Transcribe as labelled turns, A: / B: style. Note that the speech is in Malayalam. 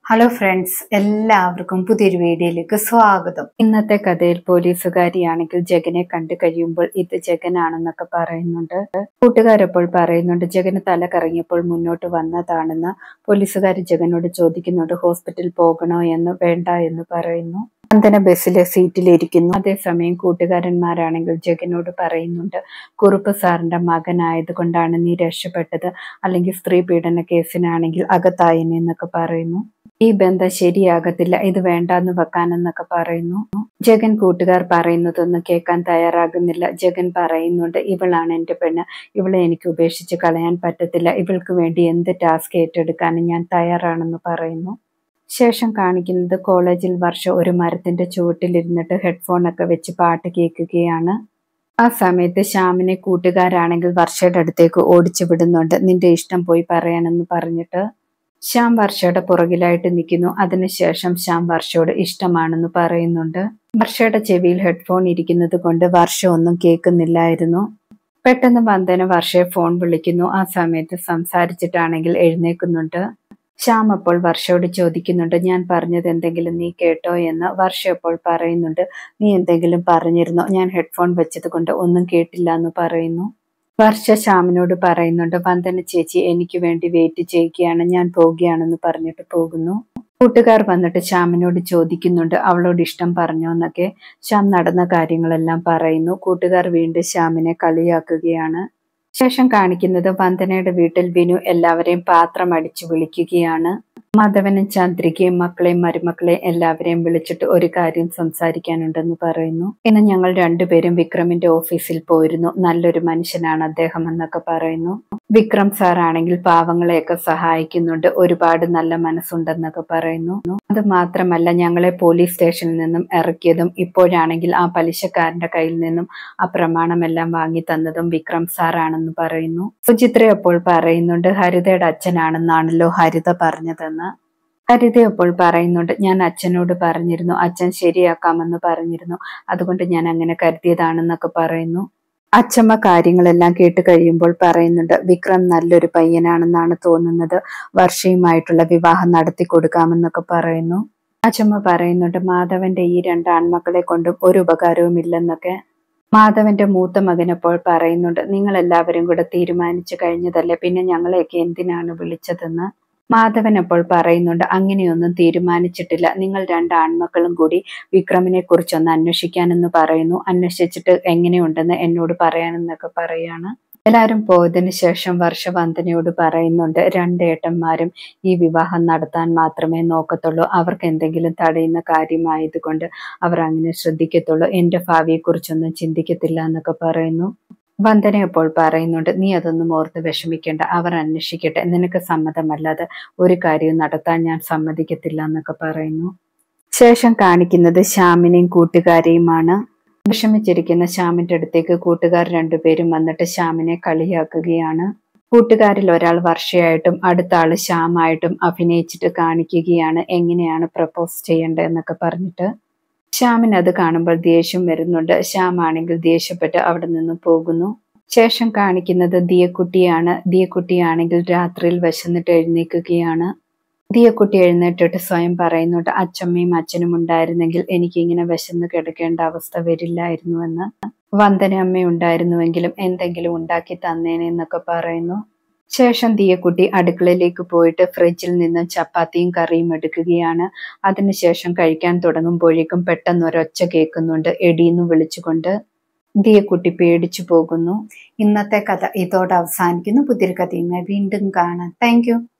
A: ഹലോ ഫ്രണ്ട്സ്, എല്ലാവർക്കും പുതിയൊരു വീഡിയോയിലേക്ക് സ്വാഗതം. ഇന്നത്തെ കഥയിൽ പോലീസുകാരിയാണെങ്കിൽ ജഗനെ കണ്ടു കഴിയുമ്പോൾ ഇത് ജഗനാണെന്നൊക്കെ പറയുന്നുണ്ട്. കൂട്ടുകാരപ്പോൾ പറയുന്നുണ്ട് ജഗന് തല കറങ്ങിയപ്പോൾ മുന്നോട്ട് വന്നതാണെന്ന്. പോലീസുകാരി ജഗനോട് ചോദിക്കുന്നുണ്ട് ഹോസ്പിറ്റലിൽ പോകണോ എന്ന്. വേണ്ട എന്ന് പറയുന്നു. വന്ദന ബസ്സിലെ സീറ്റിലിരിക്കുന്നു. അതേസമയം കൂട്ടുകാരന്മാരാണെങ്കിൽ ജഗനോട് പറയുന്നുണ്ട് കുറുപ്പ് സാറിന്റെ മകനായത് കൊണ്ടാണ് നീ രക്ഷപ്പെട്ടത്, അല്ലെങ്കിൽ സ്ത്രീ പീഡന കേസിനാണെങ്കിൽ അകത്തായനെ എന്നൊക്കെ പറയുന്നു. ഈ ബന്ധം ശരിയാകത്തില്ല, ഇത് വേണ്ടാന്ന് വെക്കാനെന്നൊക്കെ പറയുന്നു. ജഗൻ കൂട്ടുകാർ പറയുന്നതൊന്നും കേൾക്കാൻ തയ്യാറാകുന്നില്ല. ജഗൻ പറയുന്നുണ്ട് ഇവളാണ് എന്റെ പെണ്ണ്, ഇവളെ എനിക്ക് ഉപേക്ഷിച്ച് കളയാൻ പറ്റത്തില്ല, ഇവൾക്ക് വേണ്ടി എന്ത് ടാസ്ക് ഏറ്റെടുക്കാനും ഞാൻ തയ്യാറാണെന്ന് പറയുന്നു. ശേഷം കാണിക്കുന്നത് കോളേജിൽ വർഷ ഒരു മരത്തിന്റെ ചുവട്ടിലിരുന്നിട്ട് ഹെഡ്ഫോണൊക്കെ വെച്ച് പാട്ട് കേൾക്കുകയാണ്. ആ സമയത്ത് ശ്യാമിനെ കൂട്ടുകാരാണെങ്കിൽ വർഷയുടെ അടുത്തേക്ക് ഓടിച്ചു വിടുന്നുണ്ട്. നിന്റെ ഇഷ്ടം പോയി പറയാനെന്ന് പറഞ്ഞിട്ട് ശ്യാം വർഷയുടെ പുറകിലായിട്ട് നിൽക്കുന്നു. അതിനുശേഷം ശ്യാം വർഷയോട് ഇഷ്ടമാണെന്ന് പറയുന്നുണ്ട്. വർഷയുടെ ചെവിയിൽ ഹെഡ്ഫോൺ ഇരിക്കുന്നത് കൊണ്ട് വർഷ ഒന്നും കേൾക്കുന്നില്ലായിരുന്നു. പെട്ടെന്ന് വന്ദന വർഷയെ ഫോൺ വിളിക്കുന്നു. ആ സമയത്ത് സംസാരിച്ചിട്ടാണെങ്കിൽ എഴുന്നേൽക്കുന്നുണ്ട്. ശ്യാം അപ്പോൾ വർഷയോട് ചോദിക്കുന്നുണ്ട് ഞാൻ പറഞ്ഞത് എന്തെങ്കിലും നീ കേട്ടോ എന്ന്. വർഷ അപ്പോൾ പറയുന്നുണ്ട് നീ എന്തെങ്കിലും പറഞ്ഞിരുന്നോ? ഞാൻ ഹെഡ്ഫോൺ വെച്ചത് കൊണ്ട് ഒന്നും കേട്ടില്ല എന്ന് പറയുന്നു. വർഷ ശ്യാമിനോട് പറയുന്നുണ്ട് വന്ദന ചേച്ചി എനിക്ക് വേണ്ടി വെയിറ്റ് ചെയ്യുകയാണ്, ഞാൻ പോവുകയാണെന്ന് പറഞ്ഞിട്ട് പോകുന്നു. കൂട്ടുകാർ വന്നിട്ട് ശ്യാമിനോട് ചോദിക്കുന്നുണ്ട് അവളോട് ഇഷ്ടം പറഞ്ഞോ എന്നൊക്കെ. ശ്യാം നടന്ന കാര്യങ്ങളെല്ലാം പറയുന്നു. കൂട്ടുകാർ വീണ്ടും ശ്യാമിനെ കളിയാക്കുകയാണ്. ശേഷം കാണിക്കുന്നത് വന്ദനയുടെ വീട്ടിൽ വിനു എല്ലാവരെയും പാത്രം അടിച്ചു വിളിക്കുകയാണ്. മാധവനും ചന്ദ്രികയും മക്കളെയും മരുമക്കളെയും എല്ലാവരെയും വിളിച്ചിട്ട് ഒരു കാര്യം സംസാരിക്കാനുണ്ടെന്ന് പറയുന്നു. ഇന്ന് ഞങ്ങൾ രണ്ടുപേരും വിക്രമിന്റെ ഓഫീസിൽ പോയിരുന്നു, നല്ലൊരു മനുഷ്യനാണ് അദ്ദേഹം എന്നൊക്കെ പറയുന്നു. വിക്രം സാർ ആണെങ്കിൽ പാവങ്ങളെയൊക്കെ സഹായിക്കുന്നുണ്ട്, ഒരുപാട് നല്ല മനസ്സുണ്ടെന്നൊക്കെ പറയുന്നു. അത് മാത്രമല്ല ഞങ്ങളെ പോലീസ് സ്റ്റേഷനിൽ നിന്നും ഇറക്കിയതും ഇപ്പോഴാണെങ്കിൽ ആ പലിശക്കാരന്റെ കയ്യിൽ നിന്നും ആ പ്രമാണമെല്ലാം വാങ്ങി തന്നതും വിക്രം സാർ ആണെന്ന് പറയുന്നു. സുചിത്ര അപ്പോൾ പറയുന്നുണ്ട് ഹരിതയുടെ അച്ഛനാണെന്നാണല്ലോ ഹരിത പറഞ്ഞതെന്ന്. ഹരിത അപ്പോൾ പറയുന്നുണ്ട് ഞാൻ അച്ഛനോട് പറഞ്ഞിരുന്നു, അച്ഛൻ ശരിയാക്കാമെന്ന് പറഞ്ഞിരുന്നു, അതുകൊണ്ട് ഞാൻ അങ്ങനെ കരുതിയതാണെന്നൊക്കെ പറയുന്നു. അച്ഛമ്മ കാര്യങ്ങളെല്ലാം കേട്ട് കഴിയുമ്പോൾ പറയുന്നുണ്ട് വിക്രം നല്ലൊരു പയ്യനാണെന്നാണ് തോന്നുന്നത്, വർഷയുമായിട്ടുള്ള വിവാഹം നടത്തി കൊടുക്കാമെന്നൊക്കെ പറയുന്നു. അച്ഛമ്മ പറയുന്നുണ്ട് മാധവന്റെ ഈ രണ്ട് ആൺമക്കളെ കൊണ്ടും ഒരു ഉപകാരവും ഇല്ലെന്നൊക്കെ. മാധവന്റെ മൂത്ത മകനപ്പോൾ പറയുന്നുണ്ട് നിങ്ങൾ എല്ലാവരും കൂടെ തീരുമാനിച്ചു കഴിഞ്ഞതല്ലേ, പിന്നെ ഞങ്ങളെയൊക്കെ എന്തിനാണ് വിളിച്ചതെന്ന്. മാധവൻ അപ്പോൾ പറയുന്നുണ്ട് അങ്ങനെയൊന്നും തീരുമാനിച്ചിട്ടില്ല, നിങ്ങൾ രണ്ട് ആൺമക്കളും കൂടി വിക്രമിനെ കുറിച്ചൊന്ന് അന്വേഷിക്കാനെന്ന് പറയുന്നു. അന്വേഷിച്ചിട്ട് എങ്ങനെയുണ്ടെന്ന് എന്നോട് പറയാനെന്നൊക്കെ പറയാണ്. എല്ലാവരും പോയതിനു ശേഷം വർഷ വന്ദനയോട് പറയുന്നുണ്ട് രണ്ടേട്ടന്മാരും ഈ വിവാഹം നടത്താൻ മാത്രമേ നോക്കത്തുള്ളൂ, അവർക്ക് എന്തെങ്കിലും തടയുന്ന കാര്യമായതുകൊണ്ട് അവർ അങ്ങനെ ശ്രദ്ധിക്കത്തുള്ളൂ, എന്റെ ഭാവിയെ കുറിച്ചൊന്നും ചിന്തിക്കത്തില്ല എന്നൊക്കെ പറയുന്നു. വന്ദന അപ്പോൾ പറയുന്നുണ്ട് നീ അതൊന്നും ഓർത്ത് വിഷമിക്കേണ്ട, അവർ അന്വേഷിക്കട്ടെ, നിനക്ക് സമ്മതമല്ലാതെ ഒരു കാര്യവും നടത്താൻ ഞാൻ സമ്മതിക്കത്തില്ല എന്നൊക്കെ പറയുന്നു. ശേഷം കാണിക്കുന്നത് ശ്യാമിനെയും കൂട്ടുകാരെയുമാണ്. വിഷമിച്ചിരിക്കുന്ന ശ്യാമിന്റെ അടുത്തേക്ക് കൂട്ടുകാർ രണ്ടുപേരും വന്നിട്ട് ശ്യാമിനെ കളിയാക്കുകയാണ്. കൂട്ടുകാരിൽ ഒരാൾ വർഷയായിട്ടും അടുത്ത ആള് ശ്യാമായിട്ടും അഭിനയിച്ചിട്ട് കാണിക്കുകയാണ് എങ്ങനെയാണ് പ്രപ്പോസ് ചെയ്യേണ്ടതെന്നൊക്കെ പറഞ്ഞിട്ട്. ശ്യാമിന് അത് കാണുമ്പോൾ ദേഷ്യം വരുന്നുണ്ട്. ശ്യാം ആണെങ്കിൽ ദേഷ്യപ്പെട്ട് അവിടെ നിന്നും പോകുന്നു. ശേഷം കാണിക്കുന്നത് ദിയക്കുട്ടിയാണ്. ദിയക്കുട്ടിയാണെങ്കിൽ രാത്രിയിൽ വിശന്നിട്ട് എഴുന്നേൽക്കുകയാണ്. ദിയക്കുട്ടി എഴുന്നേറ്റിട്ട് സ്വയം പറയുന്നുണ്ട് അച്ഛമ്മയും അച്ഛനും ഉണ്ടായിരുന്നെങ്കിൽ എനിക്കിങ്ങനെ വിശന്ന് കിടക്കേണ്ട അവസ്ഥ വരില്ലായിരുന്നു എന്ന്. വന്ദന അമ്മ ഉണ്ടായിരുന്നുവെങ്കിലും എന്തെങ്കിലും ഉണ്ടാക്കി തന്നേനെ എന്നൊക്കെ പറയുന്നു. ശേഷം ദിയക്കുട്ടി അടുക്കളയിലേക്ക് പോയിട്ട് ഫ്രിഡ്ജിൽ നിന്നും ചപ്പാത്തിയും കറിയും എടുക്കുകയാണ്. അതിനുശേഷം കഴിക്കാൻ തുടങ്ങുമ്പോഴേക്കും പെട്ടെന്ന് ഒരൊച്ച കേൾക്കുന്നുണ്ട് എടീന്ന് വിളിച്ചുകൊണ്ട്. ദിയക്കുട്ടി പേടിച്ചു പോകുന്നു. ഇന്നത്തെ കഥ ഇതോടെ അവസാനിക്കുന്നു. പുതിയൊരു കഥയുമായി വീണ്ടും കാണാം. Thank U.